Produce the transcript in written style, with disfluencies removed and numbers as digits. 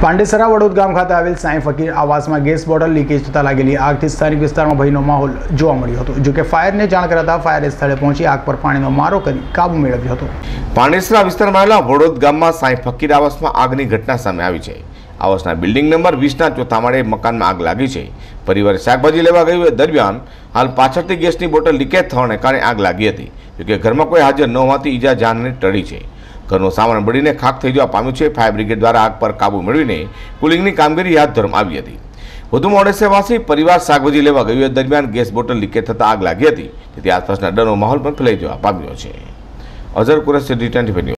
પાંડેસરા વડોદ ગામ ખાતે આવેલ સાંઈ ફકીર આવાસમાં ગેસ બોટલ લીકેજ થતાં લાગેલી આગથી સ્થાનિક વિસ્તારમાં ભયનો માહોલ જોવા મળ્યો હતો। જો કે ફાયરને જાણ કરાતા ફાયરે સ્થળે પહોંચી આગ પર પાણીનો મારો કરી કાબુ મેળવ્યો હતો। પાંડેસરા વિસ્તારમાં આવેલા વડોદ ગામમાં સાંઈ ફકીર આવાસમાં આગની ઘટના સામે આવી છે। આવાસના બિલ્ડિંગ નંબર 20ના ચોથા માળે મકાનમાં આગ લાગી છે। પરિવારે શાકભાજી લેવા ગયું દરમિયાન હાલ પાછળથી ગેસની બોટલ લીકેજ થવાને કારણે આગ લાગી હતી। જોકે ઘરમાં કોઈ હાજર ન હોવાથી ઈજા જાનને ટળી છે। ઘરનો સામાન બળીને ખાખ થઈ જવા પામ્યું છે। ફાયર બ્રિગેડ દ્વારા આગ પર કાબુ મેળવીને કુલિંગની કામગીરી હાથ ધરવામાં આવી હતી। વધુમાં ઓડેસેવાસી પરિવાર શાકભાજી લેવા ગયું દરમિયાન ગેસ બોટલ લીકેજ થતાં આગ લાગી હતી, જેથી આસપાસના ડરનો માહોલ પણ ફેલાઈ જવા પામ્યો છે। Azhar Qureshi, T25 news.